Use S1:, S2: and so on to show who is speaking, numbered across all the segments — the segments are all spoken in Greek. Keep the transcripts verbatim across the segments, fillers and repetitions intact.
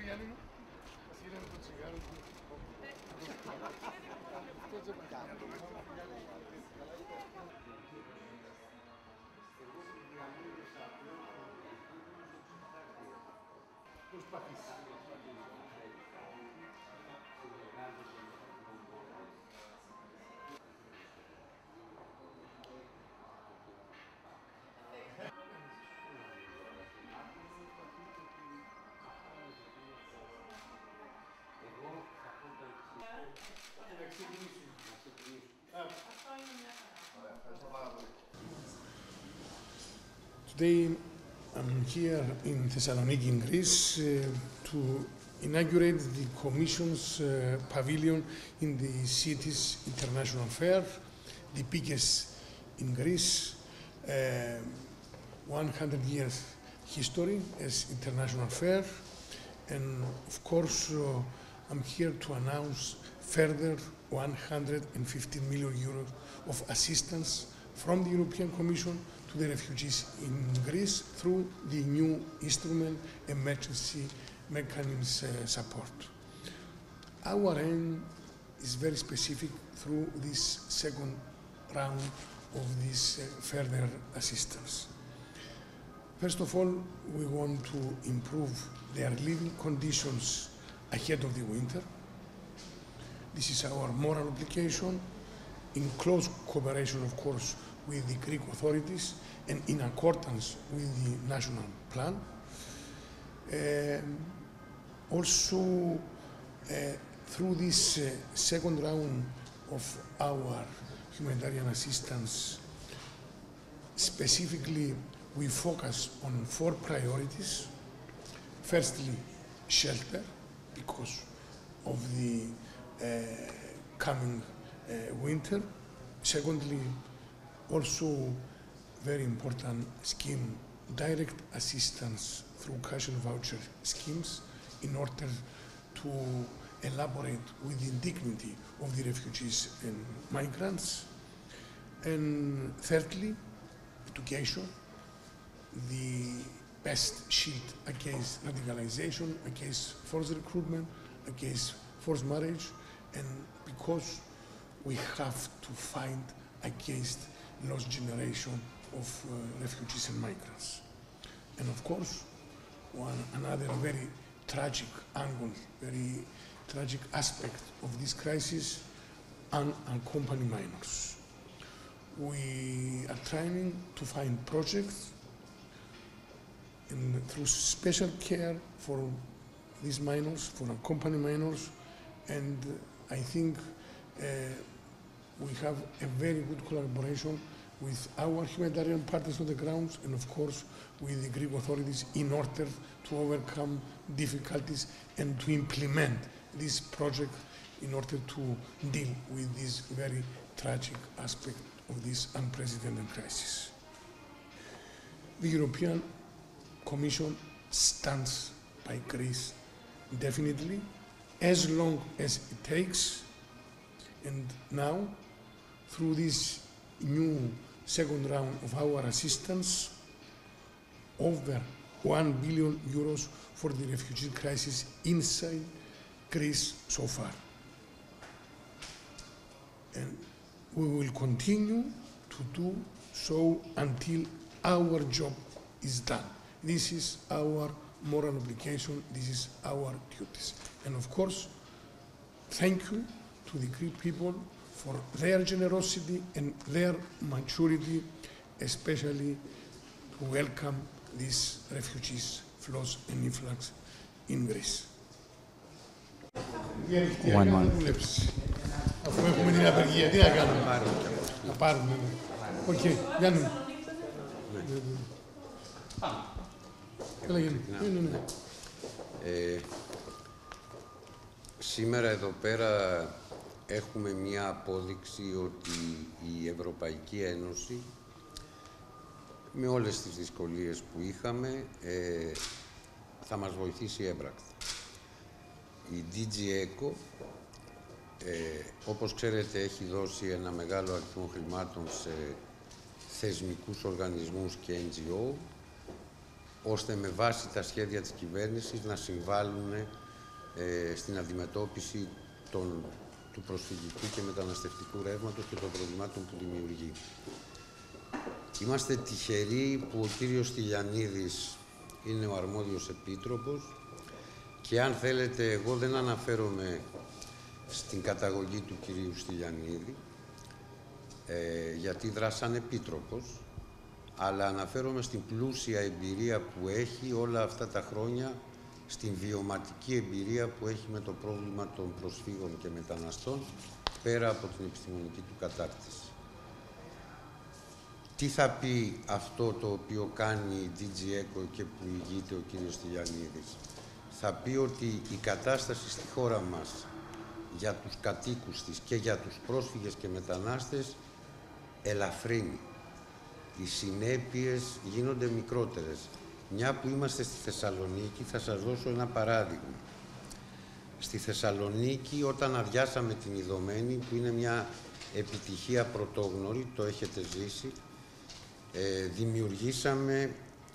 S1: Γιάννη μου, σύραμε το τσιγάρο του. Προσπαθείς. Today I'm here in Thessaloniki, in Greece, uh, to inaugurate the Commission's uh, pavilion in the city's international fair, the biggest in Greece, uh, one hundred years history as international fair, and of course uh, I'm here to announce further one hundred fifteen million euros of assistance from the European Commission to the refugees in Greece through the new instrument emergency mechanism uh, support. Our aim is very specific through this second round of this uh, further assistance. First of all, we want to improve their living conditions ahead of the winter. This is our moral obligation, in close cooperation, of course, with the Greek authorities and in accordance with the national plan. Um, also, uh, through this uh, second round of our humanitarian assistance, specifically, we focus on four priorities. Firstly, shelter, because of the uh, coming uh, winter. Secondly, also very important scheme, direct assistance through cash and voucher schemes in order to elaborate with the dignity of the refugees and migrants. And thirdly, education, the best shield against radicalization, against forced recruitment, against forced marriage, and because we have to fight against lost generation of uh, refugees and migrants. And of course, one another very tragic angle, very tragic aspect of this crisis, unaccompanied minors. We are trying to find projects and through special care for these minors, for unaccompanied minors, and I think uh, we have a very good collaboration with our humanitarian partners on the ground and of course with the Greek authorities in order to overcome difficulties and to implement this project in order to deal with this very tragic aspect of this unprecedented crisis. The European Commission stands by Greece definitely, as long as it takes, and now through this new second round of our assistance, over one billion euros for the refugee crisis inside Greece so far. And we will continue to do so until our job is done. This is our moral obligation, this is our duties. And of course, thank you to the Greek people for their generosity and their maturity, especially to welcome these refugees, flows and influx in Greece.
S2: One month.
S1: Αφού έχουμε την απεργία, τι να κάνουμε. Να πάρουμε. Οκ, Γιάννη μου. Έλα Γιάννη. Ναι, ναι, ναι.
S3: Σήμερα εδώ πέρα έχουμε μία απόδειξη ότι η Ευρωπαϊκή Ένωση, με όλες τις δυσκολίες που είχαμε, ε, θα μας βοηθήσει έμπρακτα. Η ντι τζι ECHO, ε, όπως ξέρετε, έχει δώσει ένα μεγάλο αριθμό χρημάτων σε θεσμικούς οργανισμούς και εν τζι ο ώστε με βάση τα σχέδια της κυβέρνησης να συμβάλλουν ε, στην αντιμετώπιση των, του προσφυγικού και μεταναστευτικού ρεύματος και των προβλημάτων που δημιουργεί. Είμαστε τυχεροί που ο κύριος Στυλιανίδης είναι ο αρμόδιος επίτροπος και αν θέλετε εγώ δεν αναφέρομαι στην καταγωγή του κυρίου Στυλιανίδη ε, γιατί δράσαν επίτροπος, αλλά αναφέρομαι στην πλούσια εμπειρία που έχει όλα αυτά τα χρόνια, στην βιωματική εμπειρία που έχει με το πρόβλημα των προσφύγων και μεταναστών, πέρα από την επιστημονική του κατάρτιση. Τι θα πει αυτό το οποίο κάνει η ντι τζι ECHO και που ηγείται ο κύριος Στυλιανίδης? Θα πει ότι η κατάσταση στη χώρα μας για τους κατοίκους της και για τους πρόσφυγες και μετανάστες ελαφρύνει. Οι συνέπειες γίνονται μικρότερες. Μια που είμαστε στη Θεσσαλονίκη, θα σας δώσω ένα παράδειγμα. Στη Θεσσαλονίκη, όταν αδειάσαμε την Ιδωμένη, που είναι μια επιτυχία πρωτόγνωρη, το έχετε ζήσει, ε, δημιουργήσαμε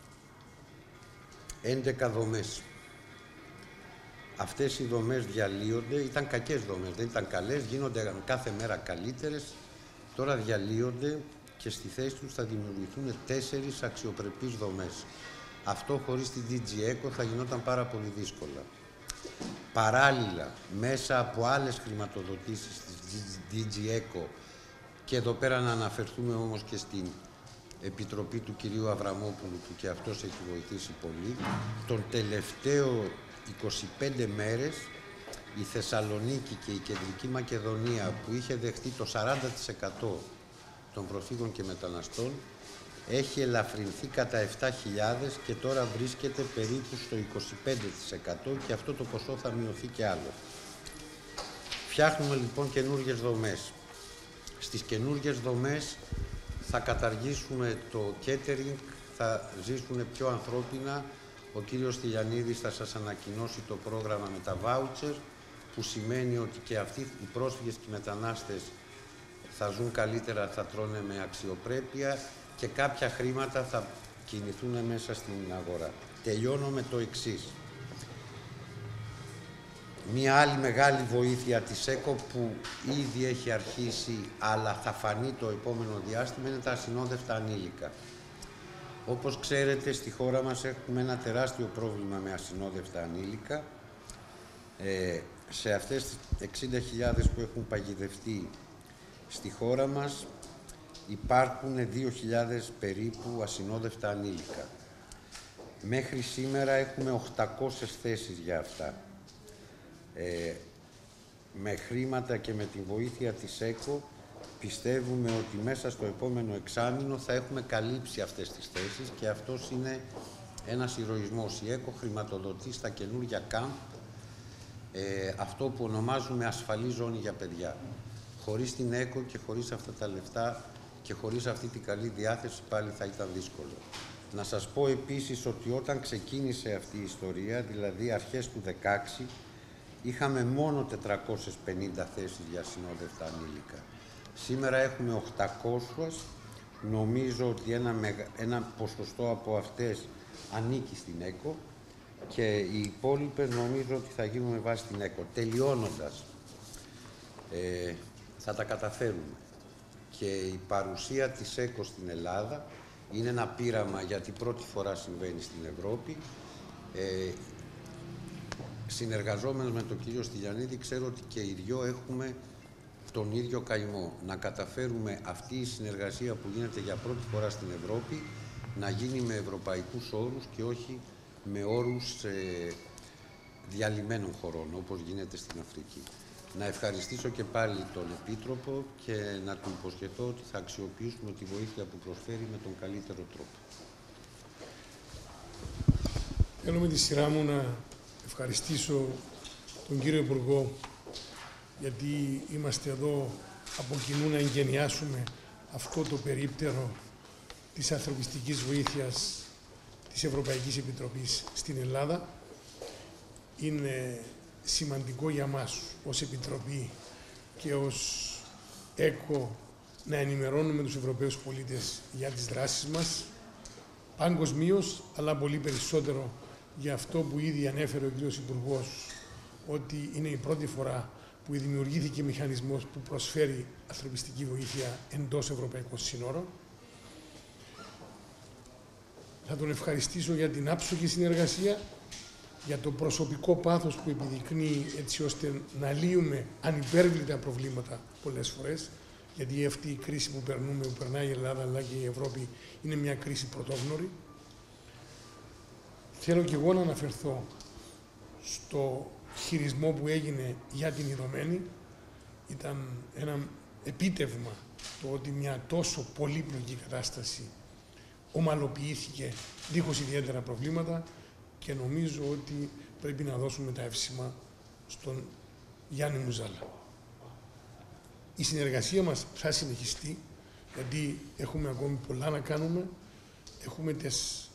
S3: έντεκα δομές. Αυτές οι δομές διαλύονται, ήταν κακές δομές, δεν ήταν καλές, γίνονται κάθε μέρα καλύτερες, τώρα διαλύονται και στη θέση τους θα δημιουργηθούν τέσσερις αξιοπρεπείς δομές. Αυτό χωρίς την ντι τζι ECHO θα γινόταν πάρα πολύ δύσκολα. Παράλληλα, μέσα από άλλες χρηματοδοτήσεις της ντι τζι ECHO, και εδώ πέρα να αναφερθούμε όμως και στην Επιτροπή του κυρίου Αβραμόπουλου, που και αυτός έχει βοηθήσει πολύ, τον τελευταίο είκοσι πέντε μέρες η Θεσσαλονίκη και η Κεντρική Μακεδονία, που είχε δεχτεί το σαράντα τοις εκατό των προσφύγων και μεταναστών, έχει ελαφρυνθεί κατά επτά χιλιάδες και τώρα βρίσκεται περίπου στο είκοσι πέντε τοις εκατό και αυτό το ποσό θα μειωθεί και άλλο. Φτιάχνουμε λοιπόν καινούργιες δομές. Στις καινούργιες δομές θα καταργήσουμε το catering, θα ζήσουν πιο ανθρώπινα. Ο κύριος Στυλιανίδης θα σας ανακοινώσει το πρόγραμμα με τα voucher, που σημαίνει ότι και αυτοί οι πρόσφυγες και οι μετανάστες θα ζουν καλύτερα, θα τρώνε με αξιοπρέπεια και κάποια χρήματα θα κινηθούν μέσα στην αγορά. Τελειώνω με το εξής. Μία άλλη μεγάλη βοήθεια της ECHO που ήδη έχει αρχίσει, αλλά θα φανεί το επόμενο διάστημα, είναι τα ασυνόδευτα ανήλικα. Όπως ξέρετε, στη χώρα μας έχουμε ένα τεράστιο πρόβλημα με ασυνόδευτα ανήλικα. Ε, σε αυτές τις εξήντα χιλιάδες που έχουν παγιδευτεί στη χώρα μας υπάρχουν δύο χιλιάδες περίπου ασυνόδευτα ανήλικα. Μέχρι σήμερα έχουμε οκτακόσιες θέσεις για αυτά. Ε, με χρήματα και με τη βοήθεια της ECHO πιστεύουμε ότι μέσα στο επόμενο εξάμηνο θα έχουμε καλύψει αυτές τις θέσεις και αυτός είναι ένας ηρωισμός. Η ECHO χρηματοδοτεί στα καινούργια κάμπ ε, αυτό που ονομάζουμε ασφαλή ζώνη για παιδιά. Χωρίς την ECHO και χωρίς αυτά τα λεφτά και χωρίς αυτή την καλή διάθεση πάλι θα ήταν δύσκολο. Να σας πω επίσης ότι όταν ξεκίνησε αυτή η ιστορία, δηλαδή αρχές του δεκαέξι, είχαμε μόνο τετρακόσιες πενήντα θέσεις για ασυνόδευτα ανήλικα. Σήμερα έχουμε οκτακόσιες, νομίζω ότι ένα, μεγα, ένα ποσοστό από αυτές ανήκει στην ECHO και οι υπόλοιπες νομίζω ότι θα γίνουν με βάση την ECHO. Τελειώνοντας, ε, θα τα καταφέρουμε. Και η παρουσία της ECHO στην Ελλάδα είναι ένα πείραμα, γιατί πρώτη φορά συμβαίνει στην Ευρώπη. Ε, συνεργαζόμενος με τον κύριο Στυλιανίδη, ξέρω ότι και οι δυο έχουμε τον ίδιο καημό. Να καταφέρουμε αυτή η συνεργασία που γίνεται για πρώτη φορά στην Ευρώπη να γίνει με ευρωπαϊκούς όρους και όχι με όρους ε, διαλυμένων χωρών, όπως γίνεται στην Αφρική. Να ευχαριστήσω και πάλι τον Επίτροπο και να του υποσχεθώ ότι θα αξιοποιήσουμε τη βοήθεια που προσφέρει με τον καλύτερο τρόπο.
S1: Θέλω με τη σειρά μου να ευχαριστήσω τον κύριο Υπουργό, γιατί είμαστε εδώ από κοινού να εγκαινιάσουμε αυτό το περίπτερο της ανθρωπιστικής βοήθειας της Ευρωπαϊκής Επιτροπής στην Ελλάδα. Είναι σημαντικό για μας ως Επιτροπή και ως ECHO να ενημερώνουμε τους Ευρωπαίους πολίτες για τις δράσεις μας. παγκοσμίως, αλλά πολύ περισσότερο για αυτό που ήδη ανέφερε ο κ. Υπουργός, ότι είναι η πρώτη φορά που δημιουργήθηκε μηχανισμός που προσφέρει ανθρωπιστική βοήθεια εντός ευρωπαϊκών σύνορων. Θα τον ευχαριστήσω για την άψογη συνεργασία, για το προσωπικό πάθος που επιδεικνύει έτσι ώστε να λύουμε ανυπέρβλητα προβλήματα πολλές φορές, γιατί αυτή η κρίση που περνούμε, που περνάει η Ελλάδα αλλά και η Ευρώπη, είναι μια κρίση πρωτόγνωρη. Θέλω και εγώ να αναφερθώ στο χειρισμό που έγινε για την Ιδωμένη. Ήταν ένα επίτευγμα το ότι μια τόσο πολύπλοκη κατάσταση ομαλοποιήθηκε δίχως ιδιαίτερα προβλήματα και νομίζω ότι πρέπει να δώσουμε τα εύσημα στον Γιάννη Μουζάλα. Η συνεργασία μας θα συνεχιστεί, γιατί έχουμε ακόμη πολλά να κάνουμε. Έχουμε, τις,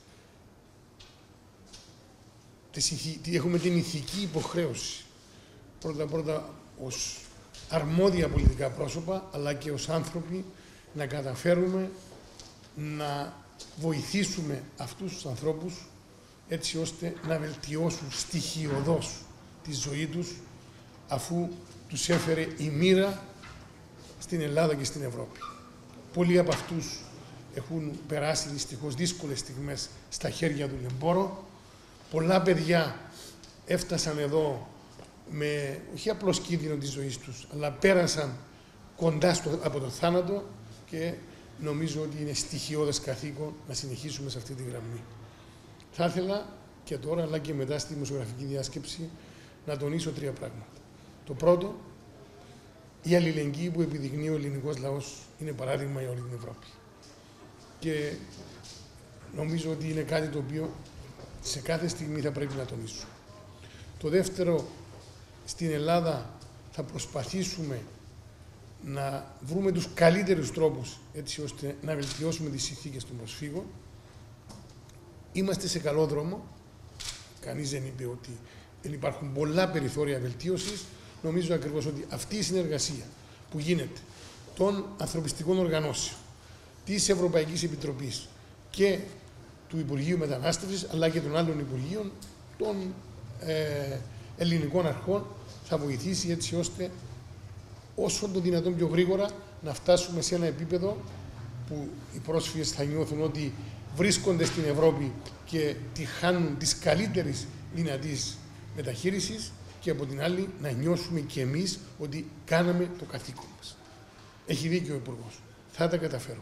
S1: τις, έχουμε την ηθική υποχρέωση, πρώτα-πρώτα ως αρμόδια πολιτικά πρόσωπα, αλλά και ως άνθρωποι, να καταφέρουμε να βοηθήσουμε αυτούς τους ανθρώπους έτσι ώστε να βελτιώσουν στοιχειωδώς τη ζωή τους, αφού τους έφερε η μοίρα στην Ελλάδα και στην Ευρώπη. Πολλοί από αυτούς έχουν περάσει δυστυχώς δύσκολες στιγμές στα χέρια του λεμπόρου. Πολλά παιδιά έφτασαν εδώ με όχι απλώς κίνδυνο της ζωής τους, αλλά πέρασαν κοντά στο, από το θάνατο και νομίζω ότι είναι στοιχειώδες καθήκον να συνεχίσουμε σε αυτή τη γραμμή. Θα ήθελα και τώρα, αλλά και μετά στη δημοσιογραφική διάσκεψη, να τονίσω τρία πράγματα. Το πρώτο, η αλληλεγγύη που επιδεικνύει ο ελληνικός λαός είναι παράδειγμα για όλη την Ευρώπη. Και νομίζω ότι είναι κάτι το οποίο σε κάθε στιγμή θα πρέπει να τονίσουμε. Το δεύτερο, στην Ελλάδα θα προσπαθήσουμε να βρούμε τους καλύτερους τρόπους έτσι ώστε να βελτιώσουμε τις συνθήκες των προσφύγων. Είμαστε σε καλό δρόμο. Κανείς δεν είπε ότι δεν υπάρχουν πολλά περιθώρια βελτίωσης. Νομίζω ακριβώς ότι αυτή η συνεργασία που γίνεται των ανθρωπιστικών οργανώσεων, της Ευρωπαϊκής Επιτροπής και του Υπουργείου Μετανάστευσης, αλλά και των άλλων Υπουργείων, των ε, ελληνικών αρχών, θα βοηθήσει έτσι ώστε όσο το δυνατόν πιο γρήγορα να φτάσουμε σε ένα επίπεδο που οι πρόσφυγες θα νιώθουν ότι βρίσκονται στην Ευρώπη και τη χάνουν της καλύτερης δυνατής μεταχείρισης και από την άλλη να νιώσουμε και εμείς ότι κάναμε το καθήκον μας. Έχει δίκιο ο Υπουργός. Θα τα καταφέρουμε.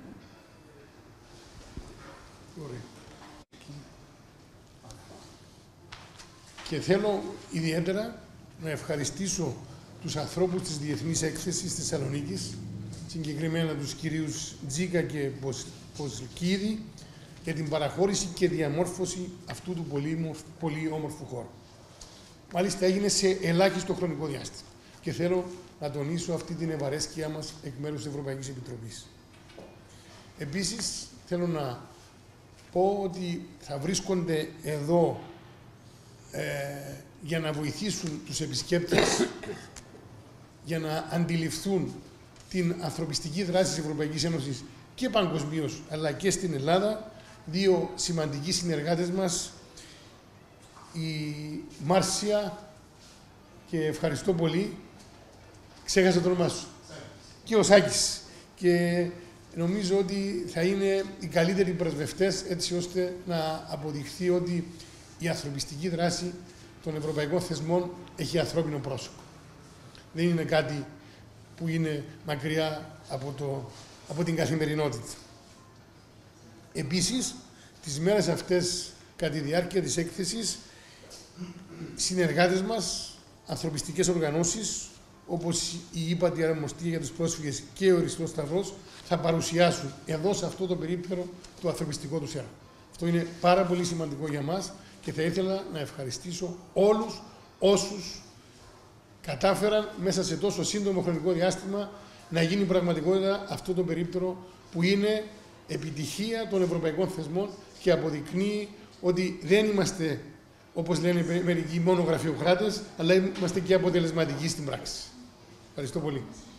S1: Ωραία. Και θέλω ιδιαίτερα να ευχαριστήσω τους ανθρώπους της Διεθνής Έκθεσης της Θεσσαλονίκης, συγκεκριμένα τους κυρίους Τζίκα και Ποζλκίδη, για την παραχώρηση και διαμόρφωση αυτού του πολύ, πολύ όμορφου χώρου. Μάλιστα έγινε σε ελάχιστο χρονικό διάστημα. Και θέλω να τονίσω αυτή την ευαρέσκειά μας εκ μέρους της Ευρωπαϊκής Επιτροπής. Επίσης, θέλω να πω ότι θα βρίσκονται εδώ ε, για να βοηθήσουν τους επισκέπτες για να αντιληφθούν την ανθρωπιστική δράση της Ευρωπαϊκής Ένωσης και παγκοσμίως, αλλά και στην Ελλάδα, δύο σημαντικοί συνεργάτες μας, η Μάρσια, και ευχαριστώ πολύ, ξέχασα το όνομά σου, και ο Σάκης. Και νομίζω ότι θα είναι οι καλύτεροι πρεσβευτές έτσι ώστε να αποδειχθεί ότι η ανθρωπιστική δράση των ευρωπαϊκών θεσμών έχει ανθρώπινο πρόσωπο. Δεν είναι κάτι που είναι μακριά από, το, από την καθημερινότητα. Επίσης, τις μέρες αυτές, κατά τη διάρκεια της έκθεσης, συνεργάτες μας, ανθρωπιστικές οργανώσεις, όπως η ύπατη αρμοστία για τους πρόσφυγες και ο Χριστός Σταυρός, θα παρουσιάσουν εδώ σε αυτό το περίπτερο το ανθρωπιστικό τους έργο. Αυτό είναι πάρα πολύ σημαντικό για μας και θα ήθελα να ευχαριστήσω όλους όσους κατάφεραν μέσα σε τόσο σύντομο χρονικό διάστημα να γίνει πραγματικότητα αυτό το περίπτερο που είναι επιτυχία των ευρωπαϊκών θεσμών και αποδεικνύει ότι δεν είμαστε, όπως λένε μερικοί, μόνο γραφειοκράτες, αλλά είμαστε και αποτελεσματικοί στην πράξη. Ευχαριστώ πολύ.